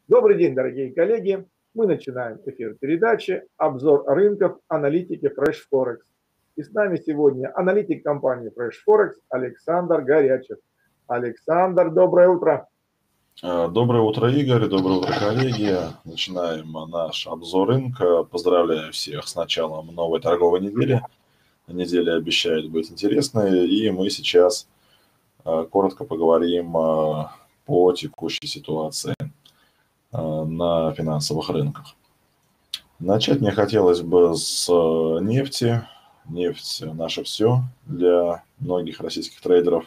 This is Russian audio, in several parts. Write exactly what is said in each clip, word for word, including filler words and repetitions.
Добрый день, дорогие коллеги. Мы начинаем эфир передачи «Обзор рынков аналитики Fresh Forex». И с нами сегодня аналитик компании Fresh Forex Александр Горячев. Александр, доброе утро. Доброе утро, Игорь. Доброе утро, коллеги. Начинаем наш обзор рынка. Поздравляю всех с началом новой торговой недели. Неделя обещает быть интересной, и мы сейчас коротко поговорим по текущей ситуации на финансовых рынках. Начать мне хотелось бы с нефти. Нефть – наше все для многих российских трейдеров.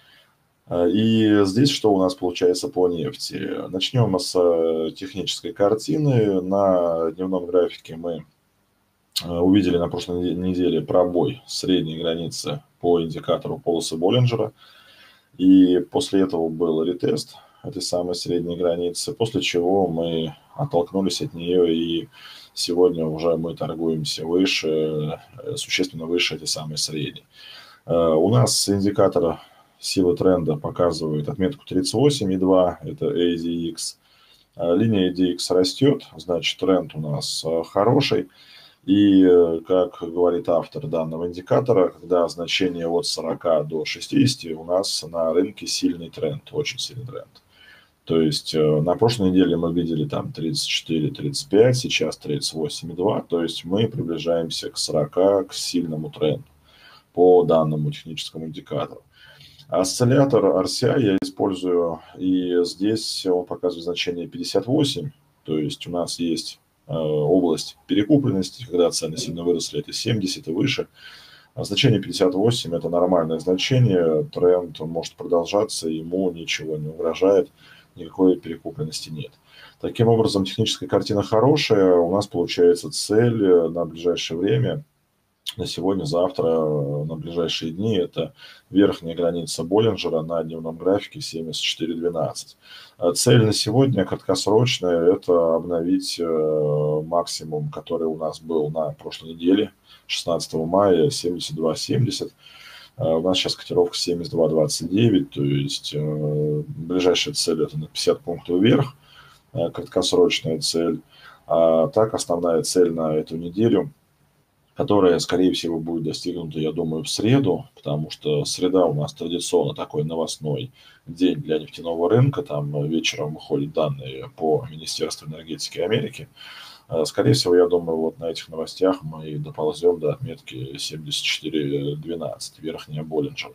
И здесь что у нас получается по нефти? Начнем с технической картины. На дневном графике мы увидели на прошлой неделе пробой средней границы по индикатору полосы Боллинджера. И после этого был ретест этой самой средней границы, после чего мы оттолкнулись от нее, и сегодня уже мы торгуемся выше, существенно выше этой самой средней. У нас индикатор силы тренда показывает отметку тридцать восемь и два, это эй ди икс. Линия эй ди икс растет, значит тренд у нас хороший. И, как говорит автор данного индикатора, когда значение от сорока до шестидесяти, у нас на рынке сильный тренд, очень сильный тренд. То есть на прошлой неделе мы видели там тридцать четыре тридцать пять, сейчас тридцать восемь и два, то есть мы приближаемся к сорока, к сильному тренду по данному техническому индикатору. Осциллятор ар си ай я использую, и здесь он показывает значение пятьдесят восемь, то есть у нас есть э, область перекупленности, когда цены сильно выросли, это семьдесят и выше. А значение пятьдесят восемь это нормальное значение, тренд может продолжаться, ему ничего не угрожает, никакой перекупленности нет. Таким образом, техническая картина хорошая, у нас получается цель на ближайшее время, на сегодня, завтра, на ближайшие дни, это верхняя граница Боллинджера на дневном графике семьдесят четыре двенадцать. Цель на сегодня краткосрочная – это обновить максимум, который у нас был на прошлой неделе, шестнадцатого мая, семьдесят два семьдесят. У нас сейчас котировка семьдесят два двадцать девять, то есть ближайшая цель – это на пятьдесят пунктов вверх, краткосрочная цель. А так, основная цель на эту неделю – которая, скорее всего, будет достигнута, я думаю, в среду, потому что среда у нас традиционно такой новостной день для нефтяного рынка, там вечером выходят данные по Министерству энергетики Америки. Скорее всего, я думаю, вот на этих новостях мы доползем до отметки семьдесят четыре двенадцать, верхняя Боллинджера.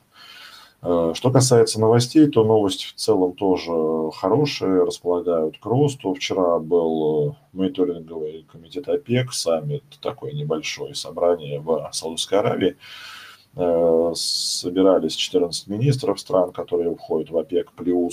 Что касается новостей, то новости в целом тоже хорошие, располагают к росту. Вчера был мониторинговый комитет ОПЕК, саммит, такое небольшое собрание в Саудовской Аравии. Собирались четырнадцать министров стран, которые входят в ОПЕК+,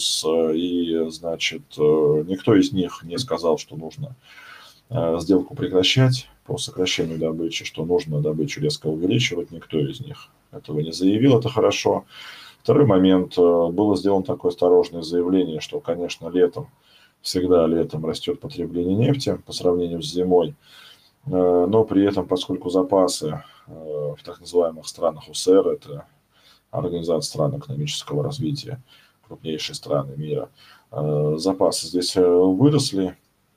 и, значит, никто из них не сказал, что нужно сделку прекращать по сокращению добычи, что нужно добычу резко увеличивать. Никто из них этого не заявил, это хорошо. Второй момент. Было сделано такое осторожное заявление, что, конечно, летом, всегда летом растет потребление нефти по сравнению с зимой, но при этом, поскольку запасы в так называемых странах о эс эр, это Организация стран экономического развития, крупнейшие страны мира, запасы здесь выросли,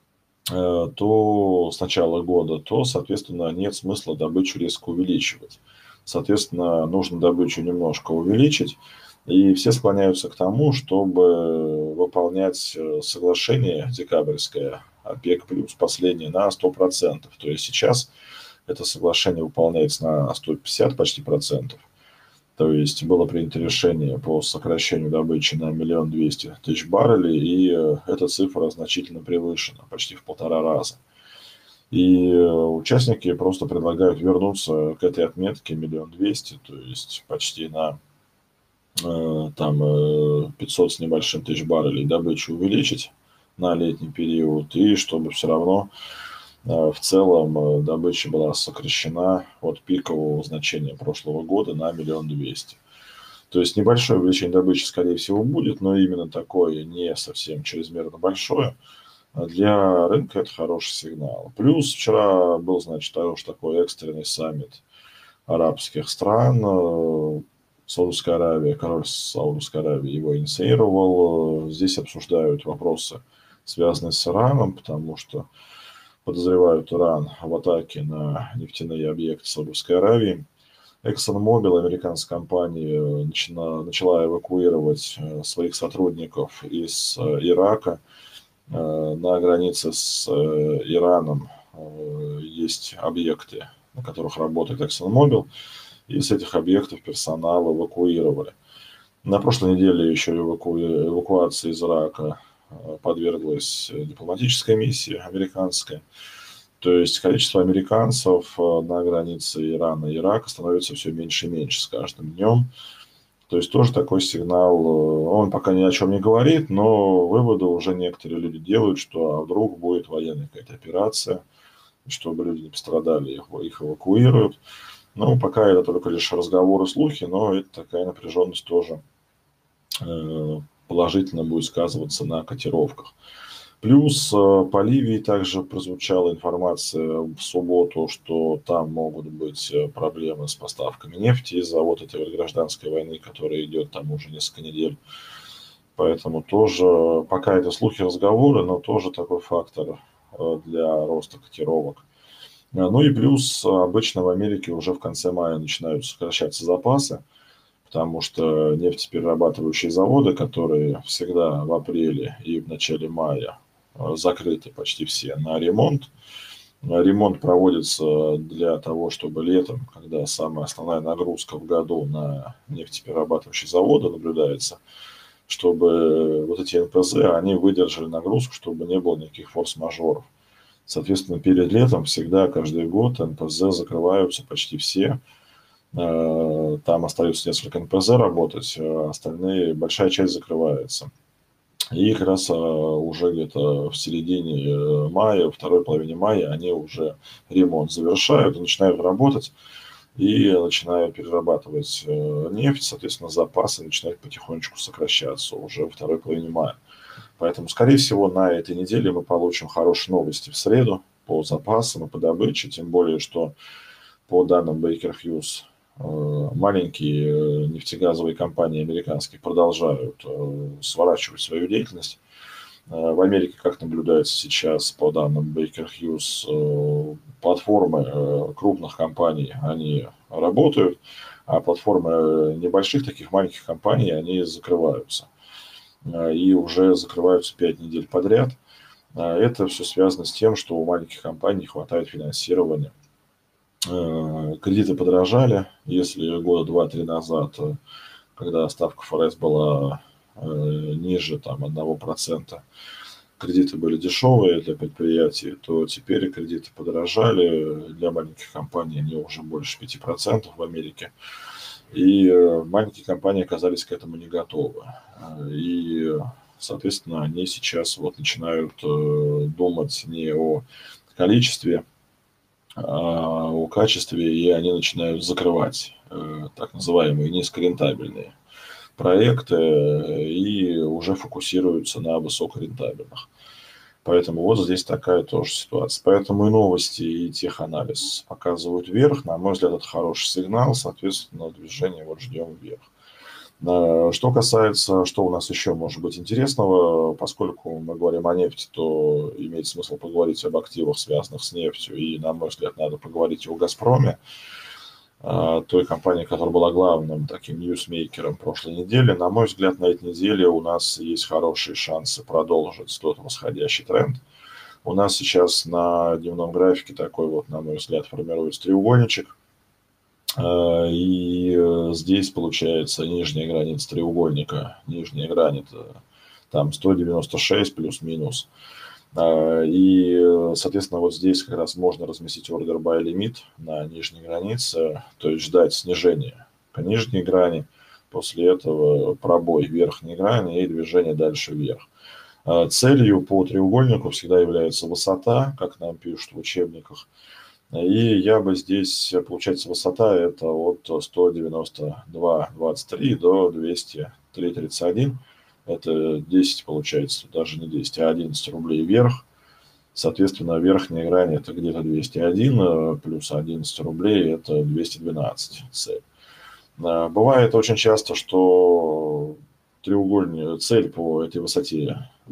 то с начала года, то, соответственно, нет смысла добычу резко увеличивать. Соответственно, нужно добычу немножко увеличить, и все склоняются к тому, чтобы выполнять соглашение декабрьское ОПЕК плюс последнее на сто процентов. То есть сейчас это соглашение выполняется на сто пятьдесят почти процентов. То есть было принято решение по сокращению добычи на миллион двести тысяч баррелей, и эта цифра значительно превышена, почти в полтора раза. И участники просто предлагают вернуться к этой отметке миллион двести, то есть почти на э, там пятьсот с небольшим тысяч баррелей добычу увеличить на летний период, и чтобы все равно э, в целом добыча была сокращена от пикового значения прошлого года на миллион двести. То есть небольшое увеличение добычи, скорее всего, будет, но именно такое не совсем чрезмерно большое. Для рынка это хороший сигнал. Плюс вчера был, значит, хороший такой экстренный саммит арабских стран. Саудовская Аравия, король Саудовской Аравии его инициировал. Здесь обсуждают вопросы связанные с Ираном, потому что подозревают Иран в атаке на нефтяные объекты Саудовской Аравии. ExxonMobil, американская компания, начала, начала эвакуировать своих сотрудников из Ирака. На границе с Ираном есть объекты, на которых работает ExxonMobil, и с этих объектов персонал эвакуировали. На прошлой неделе еще эваку... эвакуация из Ирака подверглась дипломатической миссии американской. То есть количество американцев на границе Ирана и Ирака становится все меньше и меньше с каждым днем. То есть тоже такой сигнал, он пока ни о чем не говорит, но выводы уже некоторые люди делают, что а вдруг будет военная какая-то операция, чтобы люди не пострадали, их, их эвакуируют. Ну, пока это только лишь разговоры, слухи, но это такая напряженность тоже положительно будет сказываться на котировках. Плюс по Ливии также прозвучала информация в субботу, что там могут быть проблемы с поставками нефти из-за вот этой вот гражданской войны, которая идет там уже несколько недель. Поэтому тоже, пока это слухи, разговоры, но тоже такой фактор для роста котировок. Ну и плюс обычно в Америке уже в конце мая начинают сокращаться запасы, потому что нефтеперерабатывающие заводы, которые всегда в апреле и в начале мая закрыты почти все на ремонт. Ремонт проводится для того, чтобы летом, когда самая основная нагрузка в году на нефтеперерабатывающие заводы наблюдается, чтобы вот эти эн пэ зэ, они выдержали нагрузку, чтобы не было никаких форс-мажоров. Соответственно, перед летом всегда, каждый год эн пэ зэ закрываются почти все. Там остается несколько эн пэ зэ работать, а остальные, большая часть закрывается. И как раз уже где-то в середине мая, второй половине мая они уже ремонт завершают и начинают работать. И начинают перерабатывать нефть, соответственно, запасы начинают потихонечку сокращаться уже во второй половине мая. Поэтому, скорее всего, на этой неделе мы получим хорошие новости в среду по запасам и по добыче, тем более, что по данным Baker Hughes, маленькие нефтегазовые компании американские продолжают сворачивать свою деятельность. В Америке, как наблюдается сейчас, по данным Baker Hughes, платформы крупных компаний, они работают, а платформы небольших таких маленьких компаний, они закрываются. И уже закрываются пять недель подряд. Это все связано с тем, что у маленьких компаний не хватает финансирования. Кредиты подорожали. Если года два-три назад, когда ставка эф эр эс была ниже там, одного процента, кредиты были дешевые для предприятий, то теперь кредиты подорожали. Для маленьких компаний они уже больше пяти процентов в Америке. И маленькие компании оказались к этому не готовы. И, соответственно, они сейчас вот начинают думать не о количестве, а о качестве, и они начинают закрывать так называемые низкорентабельные проекты и уже фокусируются на высокорентабельных. Поэтому вот здесь такая тоже ситуация. Поэтому и новости, и теханализ показывают вверх. На мой взгляд, это хороший сигнал, соответственно, движение вот ждем вверх. Что касается, что у нас еще может быть интересного, поскольку мы говорим о нефти, то имеет смысл поговорить об активах, связанных с нефтью, и, на мой взгляд, надо поговорить о «Газпроме», той компании, которая была главным таким ньюсмейкером прошлой недели. На мой взгляд, на этой неделе у нас есть хорошие шансы продолжить тот восходящий тренд. У нас сейчас на дневном графике такой вот, на мой взгляд, формируется треугольничек. И здесь получается нижняя граница треугольника, нижняя граница там сто девяносто шесть плюс-минус. И, соответственно, вот здесь как раз можно разместить order buy лимит на нижней границе, то есть ждать снижения по нижней грани, после этого пробой верхней грани и движение дальше вверх. Целью по треугольнику всегда является высота, как нам пишут в учебниках. И я бы здесь, получается, высота это от сто девяносто два двадцать три до двести три тридцать один. Это десять, получается, даже не десять, а одиннадцать рублей вверх. Соответственно, верхняя грань это где-то двести один, плюс одиннадцать рублей это двести двенадцать цель. Бывает очень часто, что треугольная цель по этой высоте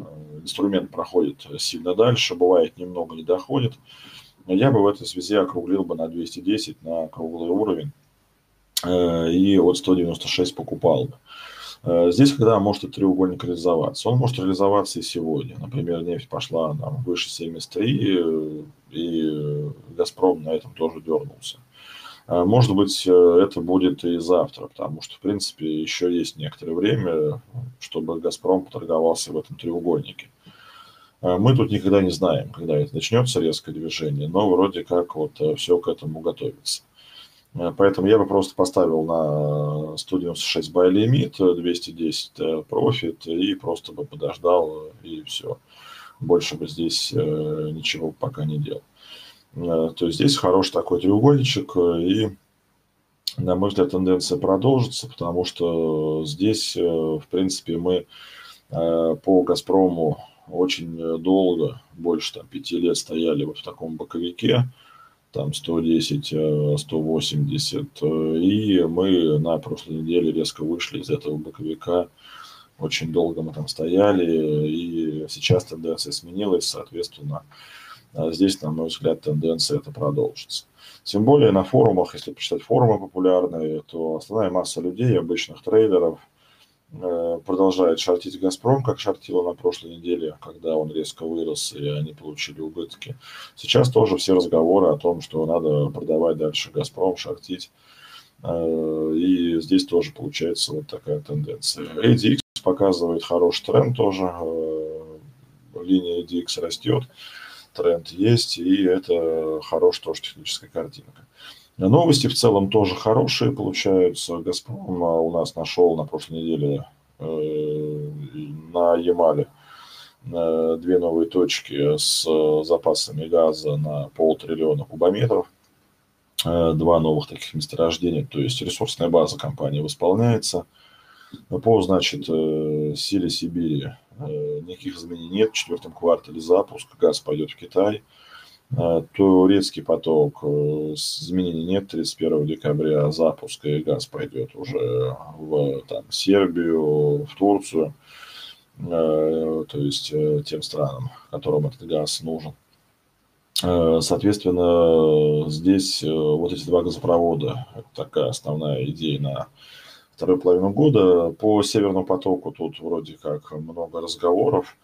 инструмент проходит сильно дальше, бывает немного не доходит. Но я бы в этой связи округлил бы на двести десять, на круглый уровень, и от сто девяносто шесть покупал бы. Здесь, когда может этот треугольник реализоваться? Он может реализоваться и сегодня. Например, нефть пошла там, выше семьдесят три, и «Газпром» на этом тоже дернулся. Может быть, это будет и завтра, потому что, в принципе, еще есть некоторое время, чтобы «Газпром» поторговался в этом треугольнике. Мы тут никогда не знаем, когда это начнется, резкое движение, но вроде как вот все к этому готовится. Поэтому я бы просто поставил на сто девяносто шесть buy limit, двести десять профит и просто бы подождал, и все. Больше бы здесь ничего пока не делал. То есть здесь хороший такой треугольничек, и, на мой взгляд, тенденция продолжится, потому что здесь, в принципе, мы по «Газпрому» очень долго, больше там, пяти лет стояли вот в таком боковике, там сто десять, сто восемьдесят, и мы на прошлой неделе резко вышли из этого боковика. Очень долго мы там стояли, и сейчас тенденция сменилась, соответственно, здесь, на мой взгляд, тенденция это продолжится. Тем более на форумах, если почитать форумы популярные, то основная масса людей, обычных трейдеров, продолжает шортить «Газпром», как шортила на прошлой неделе, когда он резко вырос и они получили убытки. Сейчас тоже все разговоры о том, что надо продавать дальше «Газпром», шортить. И здесь тоже получается вот такая тенденция. эй ди экс показывает хороший тренд тоже. Линия эй ди экс растет, тренд есть, и это хорошая тоже техническая картинка. Новости в целом тоже хорошие получаются. «Газпром» у нас нашел на прошлой неделе э, на Ямале э, две новые точки с запасами газа на полтриллиона кубометров. Э, два новых таких месторождения, то есть ресурсная база компании восполняется. По, значит, э, силе Сибири э, никаких изменений нет. В четвертом квартале запуск, газ пойдет в Китай. Турецкий поток, изменений нет, тридцать первого декабря запуск, и газ пойдет уже в там, Сербию, в Турцию, то есть тем странам, которым этот газ нужен. Соответственно, здесь вот эти два газопровода, это такая основная идея на вторую половину года. По Северному потоку тут вроде как много разговоров,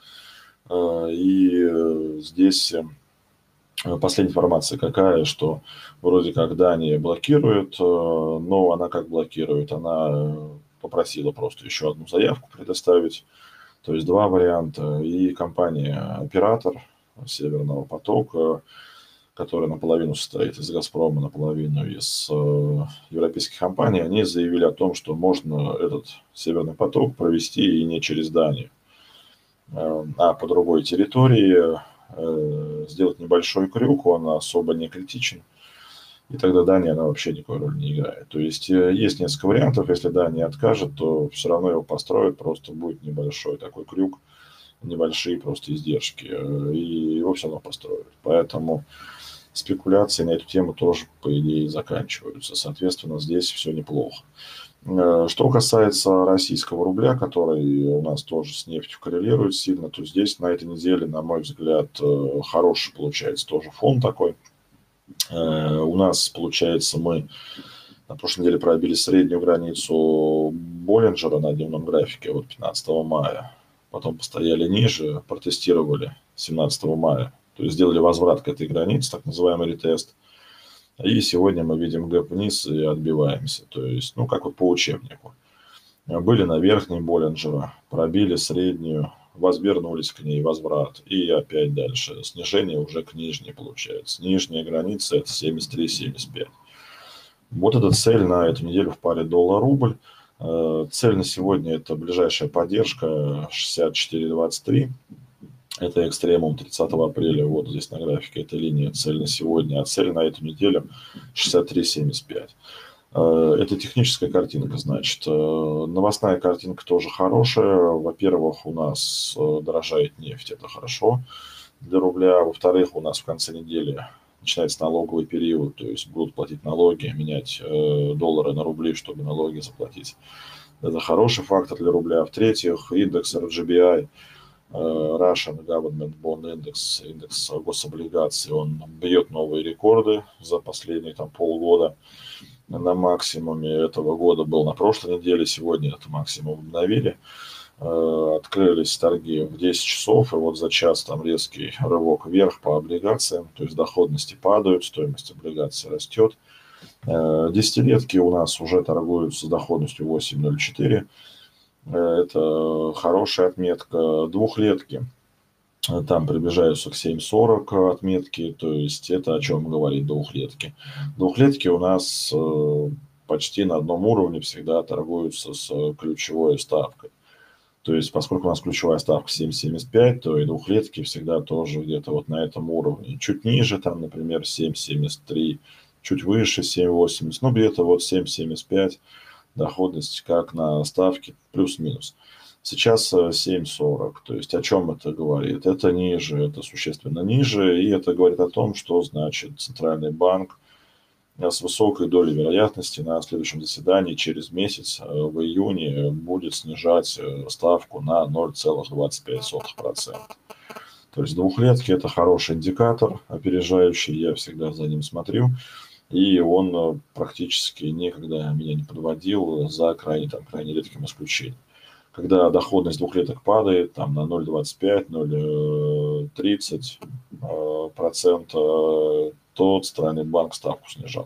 и здесь... Последняя информация какая, что вроде как Дания блокирует, но она как блокирует, она попросила просто еще одну заявку предоставить, то есть два варианта, и компания-оператор Северного потока, которая наполовину состоит из «Газпрома», наполовину из европейских компаний, они заявили о том, что можно этот Северный поток провести и не через Данию, а по другой территории, сделать небольшой крюк, он особо не критичен, и тогда Дания, она вообще никакой роли не играет. То есть есть несколько вариантов, если Дания откажет, то все равно его построят, просто будет небольшой такой крюк, небольшие просто издержки, и его все равно построят. Поэтому спекуляции на эту тему тоже, по идее, заканчиваются. Соответственно, здесь все неплохо. Что касается российского рубля, который у нас тоже с нефтью коррелирует сильно, то здесь на этой неделе, на мой взгляд, хороший получается тоже фон такой. У нас, получается, мы на прошлой неделе пробили среднюю границу Боллинджера на дневном графике от пятнадцатого мая. Потом постояли ниже, протестировали семнадцатого мая. То есть сделали возврат к этой границе, так называемый ретест. И сегодня мы видим гэп вниз и отбиваемся. То есть, ну, как вот по учебнику. Были на верхней Боллинджера, пробили среднюю, возвернулись к ней, возврат. И опять дальше. Снижение уже к нижней получается. Нижняя граница это семьдесят три семьдесят пять. Вот эта цель на эту неделю в паре доллар-рубль. Цель на сегодня это ближайшая поддержка шестьдесят четыре двадцать три. Это экстремум тридцатого апреля, вот здесь на графике эта линия, цель на сегодня, а цель на эту неделю шестьдесят три семьдесят пять. Это техническая картинка, значит. Новостная картинка тоже хорошая. Во-первых, у нас дорожает нефть, это хорошо для рубля. Во-вторых, у нас в конце недели начинается налоговый период, то есть будут платить налоги, менять доллары на рубли, чтобы налоги заплатить. Это хороший фактор для рубля. В-третьих, индекс эр джи би ай Russian Government Bond Index, индекс гособлигаций, он бьет новые рекорды за последние там полгода. На максимуме этого года был на прошлой неделе, сегодня этот максимум обновили. Открылись торги в десять часов, и вот за час там резкий рывок вверх по облигациям, то есть доходности падают, стоимость облигаций растет. Десятилетки у нас уже торгуются с доходностью восемь целых ноль четыре. Это хорошая отметка. Двухлетки там приближаются к семь целых сорок отметки, то есть это о чем говорит двухлетки. Двухлетки у нас почти на одном уровне всегда торгуются с ключевой ставкой. То есть поскольку у нас ключевая ставка семь целых семьдесят пять, то и двухлетки всегда тоже где-то вот на этом уровне. Чуть ниже, там, например, семь целых семьдесят три, чуть выше семь целых восемьдесят, ну где-то вот семь целых семьдесят пять. Доходность как на ставке плюс-минус. Сейчас семь целых сорок. То есть о чем это говорит? Это ниже, это существенно ниже. И это говорит о том, что значит Центральный банк с высокой долей вероятности на следующем заседании через месяц, в июне, будет снижать ставку на ноль целых двадцать пять сотых процента. То есть двухлетки – это хороший индикатор, опережающий, я всегда за ним смотрю. И он практически никогда меня не подводил, за крайне, там, крайне редким исключением. Когда доходность двухлеток падает там, на ноль целых двадцать пять - ноль целых тридцать процента, то Центральный банк ставку снижал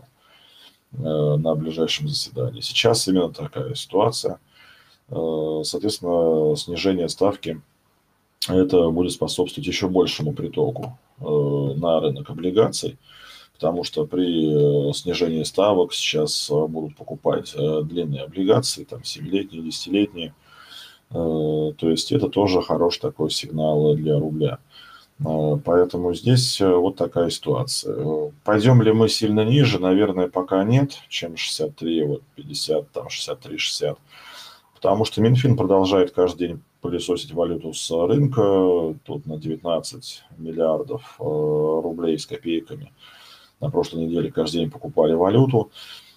на ближайшем заседании. Сейчас именно такая ситуация. Соответственно, снижение ставки это будет способствовать еще большему притоку на рынок облигаций. Потому что при снижении ставок сейчас будут покупать длинные облигации, там семилетние, десятилетние. То есть это тоже хороший такой сигнал для рубля. Поэтому здесь вот такая ситуация. Пойдем ли мы сильно ниже? Наверное, пока нет, чем шестьдесят три, вот пятьдесят, там шестьдесят три шестьдесят. Потому что Минфин продолжает каждый день пылесосить валюту с рынка. Тут на девятнадцать миллиардов рублей с копейками. На прошлой неделе каждый день покупали валюту.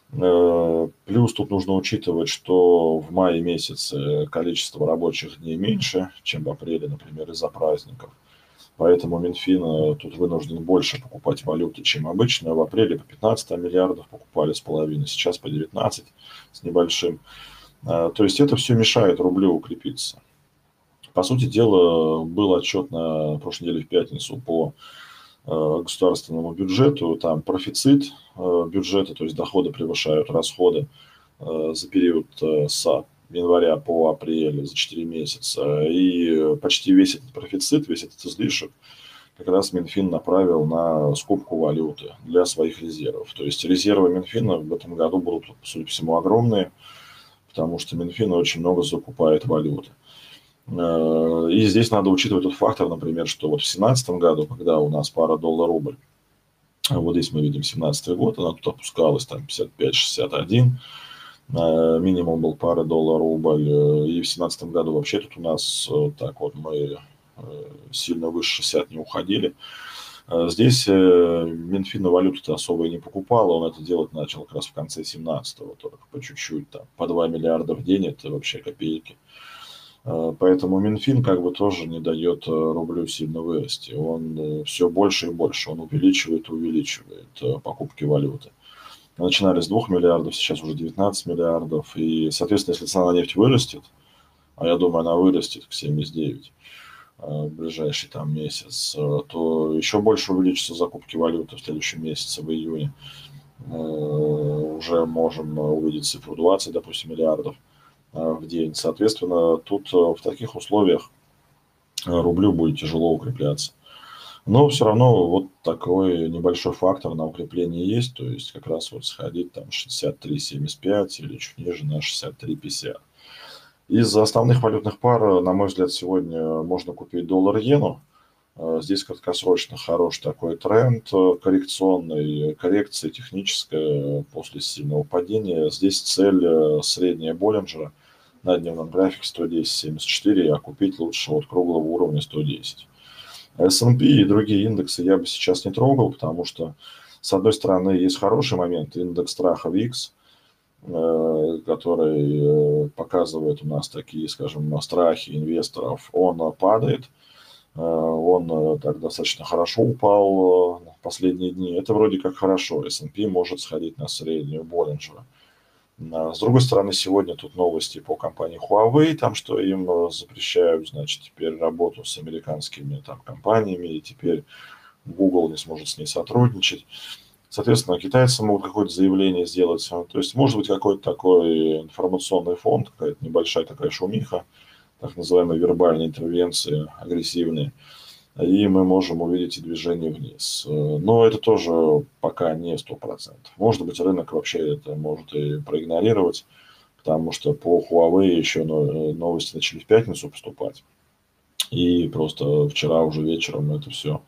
Плюс тут нужно учитывать, что в мае месяце количество рабочих дней меньше, чем в апреле, например, из-за праздников. Поэтому Минфин тут вынужден больше покупать валюты, чем обычно. В апреле по пятнадцать миллиардов покупали с половиной, сейчас по девятнадцать с небольшим. То есть это все мешает рублю укрепиться. По сути дела, был отчет на прошлой неделе в пятницу по государственному бюджету, там профицит бюджета, то есть доходы превышают расходы за период с января по апрель, за четыре месяца, и почти весь этот профицит, весь этот излишек как раз Минфин направил на скупку валюты для своих резервов. То есть резервы Минфина в этом году будут, судя по всему, огромные, потому что Минфин очень много закупает валюты. И здесь надо учитывать тот фактор, например, что вот в две тысячи семнадцатом году, когда у нас пара доллар-рубль, вот здесь мы видим семнадцатый год, она тут опускалась там пятьдесят пять шестьдесят один, минимум был пара доллар-рубль, и в семнадцатом году вообще тут у нас так вот мы сильно выше шестьдесят не уходили. Здесь Минфин валюту-то особо и не покупал, он это делать начал как раз в конце семнадцатого, только по чуть-чуть, там, по два миллиарда в день, это вообще копейки. Поэтому Минфин как бы тоже не дает рублю сильно вырасти. Он все больше и больше, он увеличивает и увеличивает покупки валюты. Начинали с двух миллиардов, сейчас уже девятнадцать миллиардов. И, соответственно, если цена на нефть вырастет, а я думаю, она вырастет к семьдесят девять в ближайший там месяц, то еще больше увеличатся закупки валюты в следующем месяце, в июне. Уже можем увидеть цифру двадцать, допустим, миллиардов в день. Соответственно, тут в таких условиях рублю будет тяжело укрепляться. Но все равно вот такой небольшой фактор на укрепление есть, то есть как раз вот сходить там шестьдесят три семьдесят пять или чуть ниже на шестьдесят три пятьдесят. Из основных валютных пар, на мой взгляд, сегодня можно купить доллар-иену. Здесь краткосрочно хороший такой тренд коррекционной, коррекция техническая после сильного падения. Здесь цель средняя Боллинджера на дневном графике сто десять семьдесят четыре, а купить лучше от круглого уровня сто десять. эс энд пи и другие индексы я бы сейчас не трогал, потому что, с одной стороны, есть хороший момент, индекс страха викс, который показывает у нас такие, скажем, страхи инвесторов, он падает. Он так достаточно хорошо упал в последние дни. Это вроде как хорошо. эс энд пи может сходить на среднюю Боллинджера. С другой стороны, сегодня тут новости по компании Huawei, там, что им запрещают, значит, теперь работу с американскими там компаниями, и теперь Google не сможет с ней сотрудничать. Соответственно, китайцы могут какое-то заявление сделать. То есть, может быть, какой-то такой информационный фонд, какая-то небольшая такая шумиха, так называемые вербальные интервенции, агрессивные, и мы можем увидеть и движение вниз. Но это тоже пока не сто процентов. Может быть, рынок вообще это может и проигнорировать, потому что по Huawei еще новости начали в пятницу поступать. И просто вчера уже вечером это все.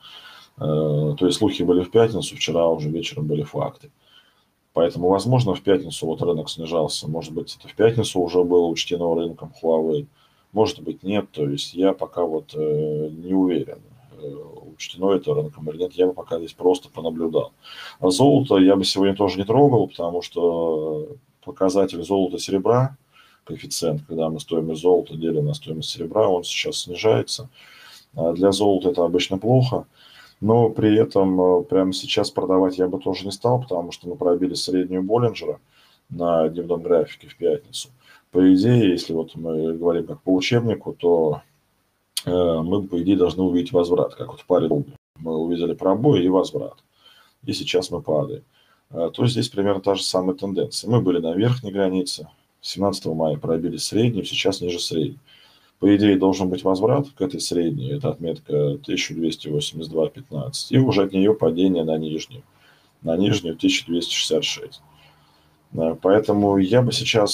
То есть слухи были в пятницу, вчера уже вечером были факты. Поэтому, возможно, в пятницу вот рынок снижался. Может быть, это в пятницу уже было учтено рынком Huawei. Может быть, нет. То есть я пока вот э, не уверен, э, учтено это рынком или нет. Я бы пока здесь просто понаблюдал. А золото я бы сегодня тоже не трогал, потому что показатель золота-серебра, коэффициент, когда мы стоимость золота делим на стоимость серебра, он сейчас снижается. А для золота это обычно плохо. Но при этом прямо сейчас продавать я бы тоже не стал, потому что мы пробили среднюю Боллинджера на дневном графике в пятницу. По идее, если вот мы говорим как по учебнику, то э, мы, по идее, должны увидеть возврат, как вот в паре рублей. Мы увидели пробой и возврат. И сейчас мы падаем. Э, то здесь примерно та же самая тенденция. Мы были на верхней границе, семнадцатого мая пробили среднюю, сейчас ниже средней. По идее, должен быть возврат к этой средней, это отметка тысяча двести восемьдесят два пятнадцать, и уже от нее падение на нижнюю, на нижнюю тысяча двести шестьдесят шесть. Поэтому я бы сейчас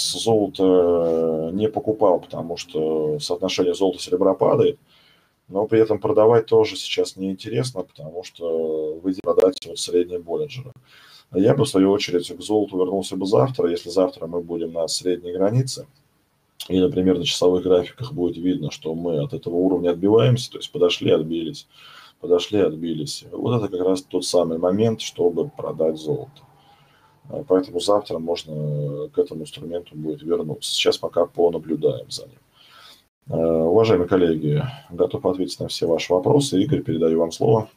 золото не покупал, потому что соотношение золота-серебра падает, но при этом продавать тоже сейчас неинтересно, потому что выйдет продать вот среднее Боллинджера. Я бы, в свою очередь, к золоту вернулся бы завтра, если завтра мы будем на средней границе, и, например, на часовых графиках будет видно, что мы от этого уровня отбиваемся, то есть подошли, отбились, подошли, отбились. Вот это как раз тот самый момент, чтобы продать золото. Поэтому завтра можно к этому инструменту будет вернуться. Сейчас пока понаблюдаем за ним. Уважаемые коллеги, готов ответить на все ваши вопросы. Игорь, передаю вам слово.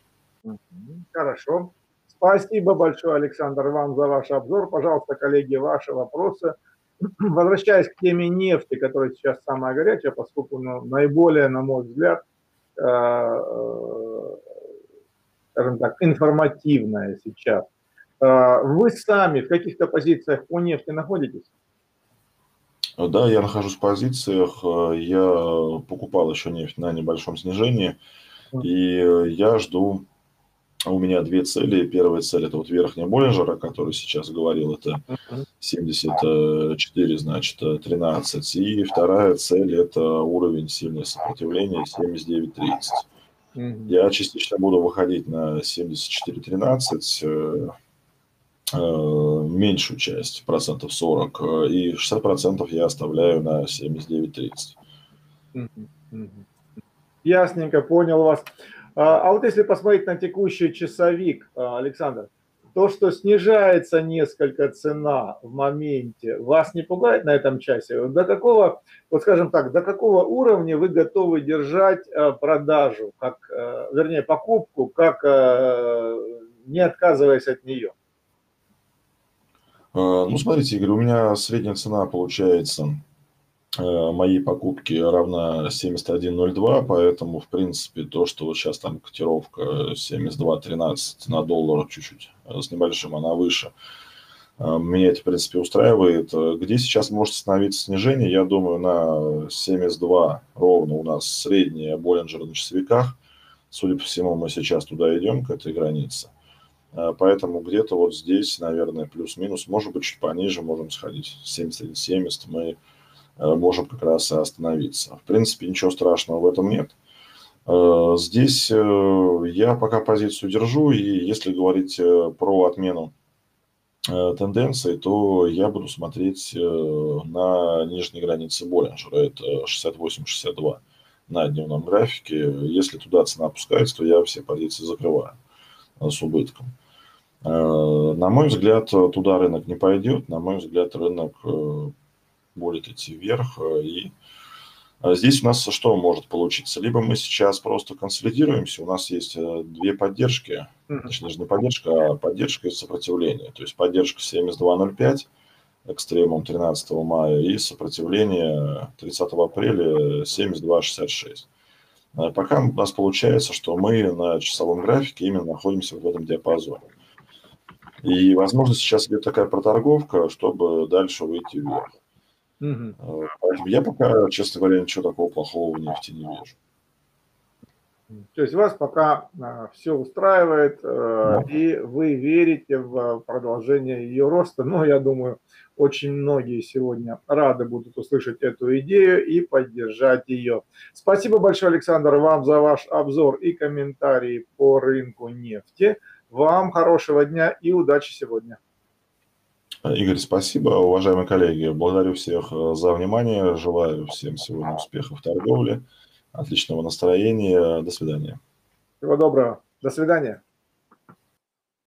Хорошо. Спасибо большое, Александр, вам за ваш обзор. Пожалуйста, коллеги, ваши вопросы. Возвращаясь к теме нефти, которая сейчас самая горячая, поскольку ну, наиболее, на мой взгляд, э, э, скажем так, информативная сейчас. Э, вы сами в каких-то позициях по нефти находитесь? Да, я нахожусь в позициях. Я покупал еще нефть на небольшом снижении, и я жду. У меня две цели. Первая цель – это вот верхняя Боллинджера, о которой сейчас говорил, это семьдесят четыре, значит, тринадцать. И вторая цель – это уровень сильного сопротивления семьдесят девять тридцать. Mm-hmm. Я частично буду выходить на семьдесят четыре тринадцать, э, э, меньшую часть, процентов сорок, и шестьдесят процентов я оставляю на семьдесят девять тридцать. Mm-hmm. Ясненько, понял вас. А вот если посмотреть на текущий часовик, Александр, то, что снижается несколько цена в моменте, вас не пугает на этом часе? До какого, вот скажем так, до какого уровня вы готовы держать продажу, как, вернее, покупку, как не отказываясь от нее? Ну, смотрите, Игорь, у меня средняя цена получается моей покупки равна семьдесят один ноль два, поэтому, в принципе, то, что вот сейчас там котировка семьдесят два тринадцать на доллар чуть-чуть с небольшим, она выше, меня это, в принципе, устраивает. Где сейчас может становиться снижение, я думаю, на семьдесят два ровно у нас средняя Боллинджер на часовиках. Судя по всему, мы сейчас туда идем, к этой границе. Поэтому где-то вот здесь, наверное, плюс-минус, может быть, чуть пониже можем сходить. семьдесят один семьдесят мы можем как раз и остановиться. В принципе, ничего страшного в этом нет. Здесь я пока позицию держу, и если говорить про отмену тенденции, то я буду смотреть на нижней границе Боллинджера, это шестьдесят восемь шестьдесят два на дневном графике. Если туда цена опускается, то я все позиции закрываю с убытком. На мой взгляд, туда рынок не пойдет. На мой взгляд, рынок будет идти вверх. И здесь у нас что может получиться? Либо мы сейчас просто консолидируемся, у нас есть две поддержки, точнее не поддержка, а поддержка и сопротивление. То есть поддержка семьдесят два ноль пять, экстремум тринадцатого мая, и сопротивление тридцатого апреля семьдесят два шестьдесят шесть. Пока у нас получается, что мы на часовом графике именно находимся в этом диапазоне. И, возможно, сейчас идет такая проторговка, чтобы дальше выйти вверх. Угу. Поэтому я пока, честно говоря, ничего такого плохого в нефти не вижу. То есть вас пока а, все устраивает, а, да. И вы верите в продолжение ее роста. Но я думаю, очень многие сегодня рады будут услышать эту идею и поддержать ее. Спасибо большое, Александр, вам за ваш обзор и комментарии по рынку нефти. Вам хорошего дня и удачи сегодня. Игорь, спасибо. Уважаемые коллеги, благодарю всех за внимание. Желаю всем сегодня успехов в торговле, отличного настроения. До свидания. Всего доброго. До свидания.